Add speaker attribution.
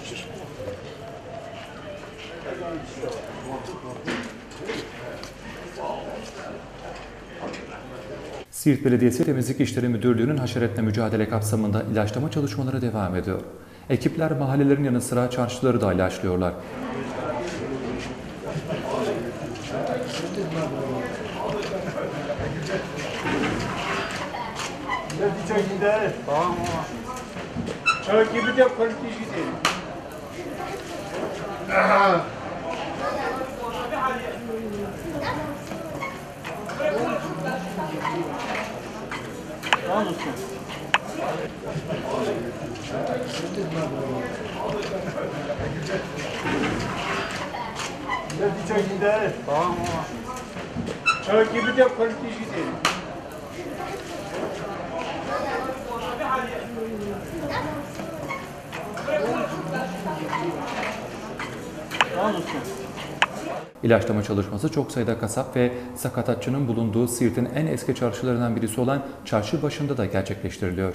Speaker 1: çalışır.
Speaker 2: Siirt Belediyesi Temizlik İşleri Müdürlüğü'nün haşeretle mücadele kapsamında ilaçlama çalışmaları devam ediyor. Ekipler mahallelerin yanı sıra çarşıları da ilaçlıyorlar.
Speaker 1: Çay gibi de kaliteli gidelim. Tamam mısın? Çay gider. Tamam. Çay gibi de kaliteli gidelim. Tamam mısın?
Speaker 2: İlaçlama çalışması çok sayıda kasap ve sakatatçının bulunduğu Siirt'in en eski çarşılarından birisi olan çarşı başında da gerçekleştiriliyor.